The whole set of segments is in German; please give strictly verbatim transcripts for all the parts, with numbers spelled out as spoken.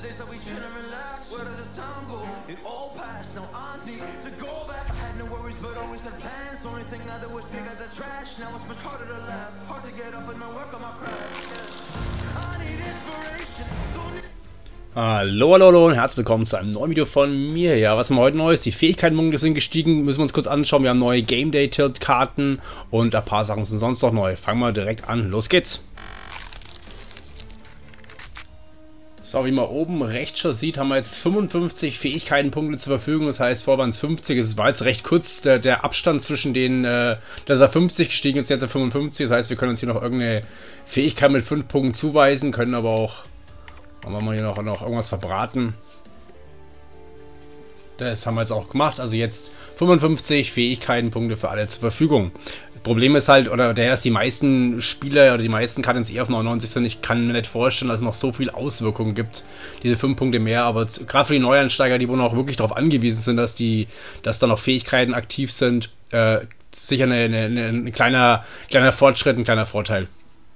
Hallo, hallo, hallo und herzlich willkommen zu einem neuen Video von mir. Ja, was haben wir heute Neues? Die Fähigkeiten sind gestiegen, müssen wir uns kurz anschauen. Wir haben neue Game Day Tilt Karten und ein paar Sachen sind sonst noch neu. Fangen wir direkt an. Los geht's. So, wie man oben rechts schon sieht, haben wir jetzt fünfundfünfzig Fähigkeitenpunkte zur Verfügung. Das heißt, vorher waren es fünfzig. Es war jetzt recht kurz der, der Abstand zwischen den, äh, dass er fünfzig gestiegen ist, jetzt er fünfundfünfzig. Das heißt, wir können uns hier noch irgendeine Fähigkeit mit fünf Punkten zuweisen, können aber auch, haben wir hier noch, noch irgendwas verbraten. Das haben wir jetzt auch gemacht. Also jetzt fünfundfünfzig Fähigkeitenpunkte für alle zur Verfügung. Problem ist halt, oder der, dass die meisten Spieler oder die meisten Karten eher auf neunundneunzig sind. Ich kann mir nicht vorstellen, dass es noch so viel Auswirkungen gibt. Diese fünf Punkte mehr, aber gerade für die Neueinsteiger, die wohl noch wirklich darauf angewiesen sind, dass die, dass da noch Fähigkeiten aktiv sind, äh, sicher eine, eine, ein kleiner, kleiner Fortschritt, ein kleiner Vorteil.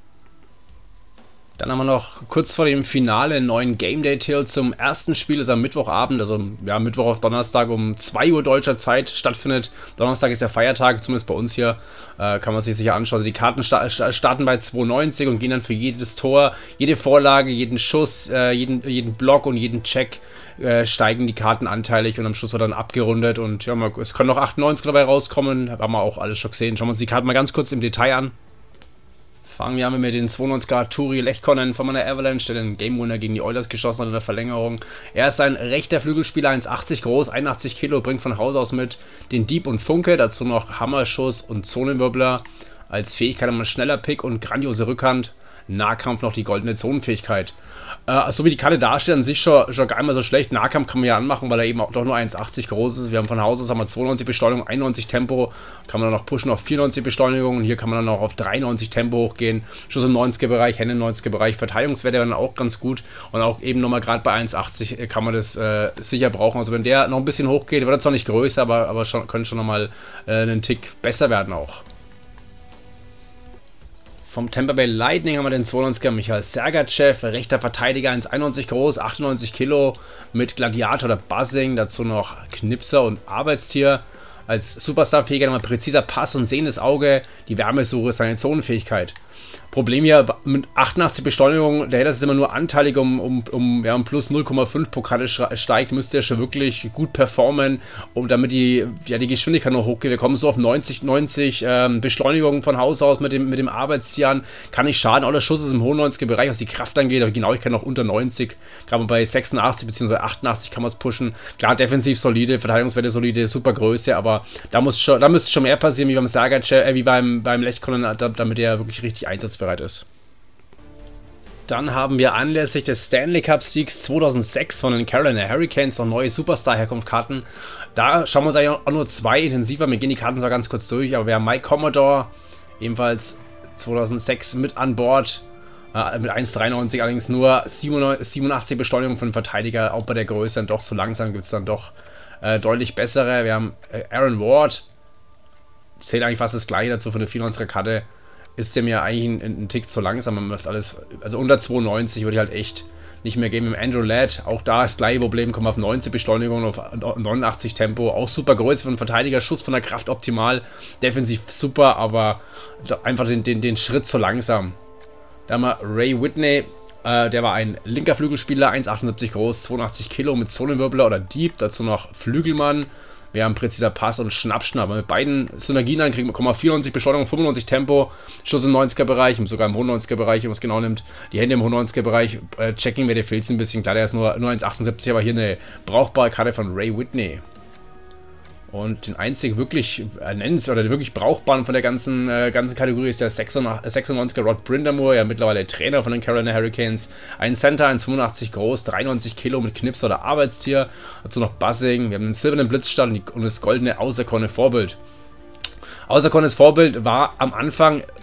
Dann haben wir noch kurz vor dem Finale einen neuen Game Day Tilt zum ersten Spiel, das am Mittwochabend, also ja, Mittwoch auf Donnerstag um zwei Uhr deutscher Zeit stattfindet. Donnerstag ist der Feiertag, zumindest bei uns hier, äh, kann man sich sicher anschauen. Also die Karten sta starten bei zwei neunzig und gehen dann für jedes Tor, jede Vorlage, jeden Schuss, äh, jeden, jeden Block und jeden Check äh, steigen die Karten anteilig und am Schluss wird dann abgerundet und ja, mal, es können noch achtundneunzig dabei rauskommen, haben wir auch alles schon gesehen. Schauen wir uns die Karten mal ganz kurz im Detail an. Fangen wir an mit den zweiundneunziger Turi Lechkonen von meiner Avalanche, der den Game Winner gegen die Oilers geschossen hat in der Verlängerung. Er ist ein rechter Flügelspieler, eins achtzig groß, einundachtzig Kilo, bringt von Haus aus mit den Dieb und Funke, dazu noch Hammerschuss und Zonenwirbler. Als Fähigkeit haben wir schneller Pick und grandiose Rückhand. Nahkampf noch die goldene Zonenfähigkeit. Äh, so wie die Karte dasteht, an sich schon, schon gar nicht mal so schlecht. Nahkampf kann man ja anmachen, weil er eben auch doch nur eins achtzig groß ist. Wir haben von Haus aus haben wir zweiundneunzig Beschleunigung, einundneunzig Tempo. Kann man dann noch pushen auf vierundneunzig Beschleunigung. Und hier kann man dann auch auf dreiundneunzig Tempo hochgehen. Schuss im neunziger Bereich, Hände im neunziger Bereich. Verteidigungswerte dann auch ganz gut. Und auch eben nochmal gerade bei eins achtzig kann man das äh, sicher brauchen. Also wenn der noch ein bisschen hochgeht, wird er zwar nicht größer, aber, aber schon, können schon nochmal äh, einen Tick besser werden auch. Vom Tampa Bay Lightning haben wir den zweiundneunziger Michael Sergachev, rechter Verteidiger, eins einundneunzig groß, achtundneunzig Kilo, mit Gladiator oder Buzzing, dazu noch Knipser und Arbeitstier. Als Superstar-Fähiger haben wir präziser Pass und sehendes Auge, die Wärmesuche ist seine Zonenfähigkeit. Problem hier mit achtundachtzig Beschleunigung, der hätte das immer nur anteilig um, um, um, ja, um plus null Komma fünf pro Karte steigt, müsste er schon wirklich gut performen, um damit die, ja, die Geschwindigkeit noch hochgeht. Wir kommen so auf neunzig, neunzig ähm, Beschleunigung von Haus aus mit dem, mit dem Arbeitstier an. Kann nicht schaden, auch der Schuss ist im hohen neunziger Bereich, was die Kraft angeht, aber Genauigkeit noch unter neunzig. Gerade bei sechsundachtzig bzw. achtundachtzig kann man es pushen. Klar, defensiv solide, Verteidigungswerte solide, super Größe, aber da muss schon, da müsste schon mehr passieren, wie beim Sergachev, äh, wie beim, beim Lechkonen, damit er wirklich richtig einsatzbereit ist. Dann haben wir anlässlich des Stanley Cup Siegs zweitausendsechs von den Carolina Hurricanes noch neue Superstar-Herkunft-Karten. Da schauen wir uns eigentlich auch nur zwei intensiver. Wir gehen die Karten zwar ganz kurz durch, aber wir haben Mike Commodore, ebenfalls zweitausendsechs mit an Bord, äh, mit eins dreiundneunzig, allerdings nur siebenundachtzig Beschleunigung von Verteidiger. Auch bei der Größe dann doch zu langsam, gibt es dann doch äh, deutlich bessere. Wir haben äh, Aaron Ward, zählt eigentlich fast das gleiche dazu von der vierundneunziger Karte. Ist der mir eigentlich ein, ein Tick zu langsam, man muss alles, also unter zweiundneunzig würde ich halt echt nicht mehr geben. Im Andrew Ladd, auch da das gleiche Problem, kommen auf neunzig Beschleunigung, auf neunundachtzig Tempo, auch super Größe von Verteidiger, Schuss von der Kraft optimal, defensiv super, aber einfach den, den, den Schritt zu langsam. Da haben wir Ray Whitney, äh, der war ein linker Flügelspieler, eins achtundsiebzig groß, zweiundachtzig Kilo mit Zonenwirbler oder Dieb, dazu noch Flügelmann. Wir haben präziser Pass und Schnappschnapp. Mit beiden Synergien dann kriegen wir vierundneunzig Beschleunigung, fünfundneunzig Tempo, Schuss im neunziger Bereich, sogar im hohen neunziger Bereich, wenn man es genau nimmt. Die Hände im hohen neunziger Bereich, äh, Checking, wer der fehlt ein bisschen. Klar, der ist nur, nur eins achtundsiebzig, aber hier eine brauchbare Karte von Ray Whitney. Und den einzigen wirklich äh, nennens oder wirklich brauchbaren von der ganzen, äh, ganzen Kategorie ist der sechsundneunziger Rod Brind'Amour, ja mittlerweile Trainer von den Carolina Hurricanes. Ein Center, eins fünfundachtzig groß, dreiundneunzig Kilo mit Knipser oder Arbeitstier. Dazu noch Buzzing, wir haben den silbernen Blitzstart und das goldene auserkorene Vorbild. Auserkorenes Vorbild war am Anfang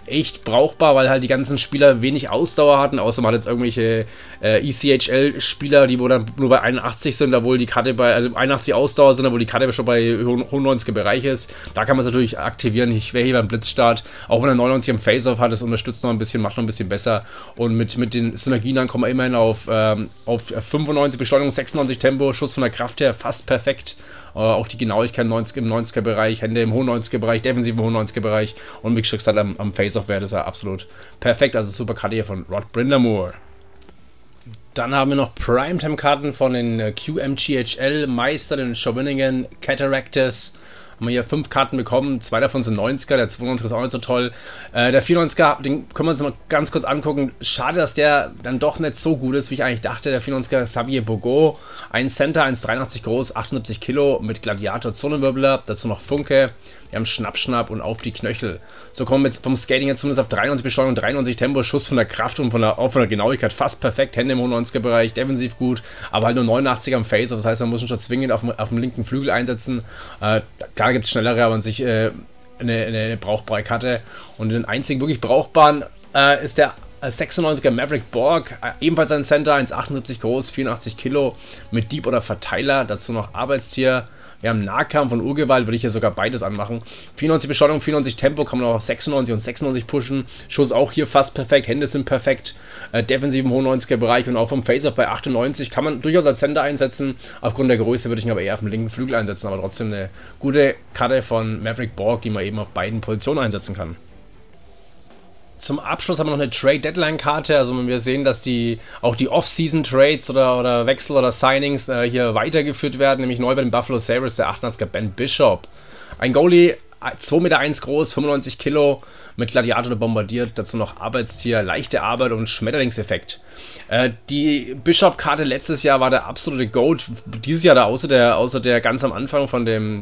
echt brauchbar, weil halt die ganzen Spieler wenig Ausdauer hatten, außer man hat jetzt irgendwelche äh, E C H L-Spieler, die wo dann nur bei einundachtzig sind, obwohl die Karte bei also einundachtzig Ausdauer sind, obwohl die Karte schon bei hundertneunziger Bereich ist. Da kann man es natürlich aktivieren. Ich wäre hier beim Blitzstart, auch wenn er neunundneunzig im Face-Off hat, das unterstützt noch ein bisschen, macht noch ein bisschen besser. Und mit, mit den Synergien dann kommen wir immerhin auf, ähm, auf fünfundneunzig Beschleunigung, sechsundneunzig Tempo, Schuss von der Kraft her fast perfekt. Uh, auch die Genauigkeit im neunziger, im neunziger Bereich, Hände im hohen neunziger Bereich, defensiv im hohen neunziger Bereich und wie gesagt am, am Face-Off-Wert ist er absolut perfekt. Also super Karte hier von Rod Brind'Amour. Dann haben wir noch Primetime-Karten von den Q M G H L-Meister, den Shawinigan Cataractors. Haben wir hier fünf Karten bekommen, zwei davon sind neunziger, der zweiundneunziger ist auch nicht so toll. Äh, der vierundneunziger, den können wir uns mal ganz kurz angucken. Schade, dass der dann doch nicht so gut ist, wie ich eigentlich dachte. Der vierundneunziger Xavier Bogo, ein Center, eins Komma dreiundachtzig groß, achtundsiebzig Kilo mit Gladiator Zonenwirbler, dazu noch Funke. Wir haben Schnapp, Schnapp und auf die Knöchel. So kommen wir jetzt vom Skating jetzt zumindest auf dreiundneunzig Beschleunigung, dreiundneunzig Tempo, Schuss von der Kraft und von der, auch von der Genauigkeit fast perfekt. Hände im hohen neunziger Bereich, defensiv gut, aber halt nur neunundachtzig am Face. Das heißt, man muss ihn schon zwingend auf dem, auf dem linken Flügel einsetzen. Äh, klar gibt es schnellere, aber an sich äh, eine, eine, eine brauchbare Karte. Und den einzigen wirklich brauchbaren äh, ist der sechsundneunziger Maverick Borg, äh, ebenfalls ein Center, eins Komma achtundsiebzig groß, vierundachtzig Kilo mit Dieb oder Verteiler, dazu noch Arbeitstier. Wir haben Nahkampf und Urgewalt, würde ich hier sogar beides anmachen. vierundneunzig Beschleunigung, vierundneunzig Tempo, kann man auch auf sechsundneunzig und sechsundneunzig pushen. Schuss auch hier fast perfekt, Hände sind perfekt. Äh, defensiv im hohen neunziger Bereich und auch vom Face-Off bei achtundneunzig kann man durchaus als Center einsetzen. Aufgrund der Größe würde ich ihn aber eher auf dem linken Flügel einsetzen, aber trotzdem eine gute Karte von Maverick Borg, die man eben auf beiden Positionen einsetzen kann. Zum Abschluss haben wir noch eine Trade-Deadline-Karte, also wenn wir sehen, dass die auch die Off-Season-Trades oder, oder Wechsel oder Signings äh, hier weitergeführt werden, nämlich neu bei den Buffalo Sabres, der achtundneunziger Ben Bishop. Ein Goalie, zwei Meter eins groß, fünfundneunzig Kilo, mit Gladiator bombardiert, dazu noch Arbeitstier, leichte Arbeit und Schmetterlingseffekt. Äh, die Bishop-Karte letztes Jahr war der absolute Goat, dieses Jahr da außer der, außer der ganz am Anfang von dem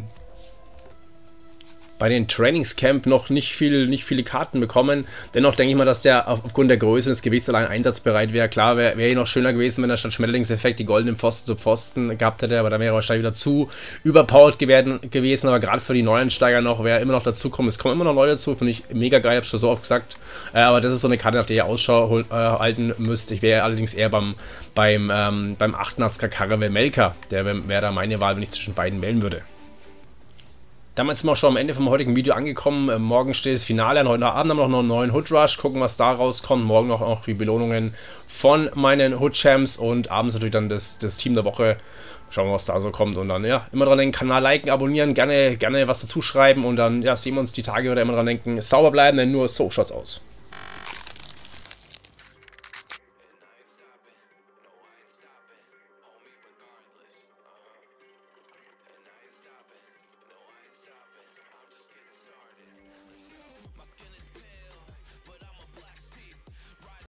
bei den Trainingscamp noch nicht, viel, nicht viele Karten bekommen. Dennoch denke ich mal, dass der aufgrund der Größe und des Gewichts allein einsatzbereit wäre. Klar, wäre wär hier noch schöner gewesen, wenn er statt Schmetterlingseffekt die goldenen Pfosten zu Pfosten gehabt hätte, aber dann wäre er wahrscheinlich wieder zu überpowered gewesen. Aber gerade für die Neueinsteiger noch, wer immer noch dazu kommt, es kommen immer noch Leute dazu, finde ich mega geil, habe ich schon so oft gesagt. Äh, aber das ist so eine Karte, nach der ihr Ausschau äh, halten müsst. Ich wäre allerdings eher beim, beim, ähm, beim achtundachtziger Caravel Melka. Der wäre wär da meine Wahl, wenn ich zwischen beiden wählen würde. Damit sind wir auch schon am Ende vom heutigen Video angekommen. Morgen steht das Finale an. Heute Abend haben wir noch einen neuen Hood Rush. Gucken, was da rauskommt. Morgen noch auch die Belohnungen von meinen Hood Champs. Und abends natürlich dann das, das Team der Woche. Schauen wir, was da so kommt. Und dann, ja, immer dran denken, Kanal liken, abonnieren. Gerne, gerne was dazu schreiben. Und dann, ja, sehen wir uns die Tage wieder immer dran denken. Sauber bleiben, denn nur so schaut's aus.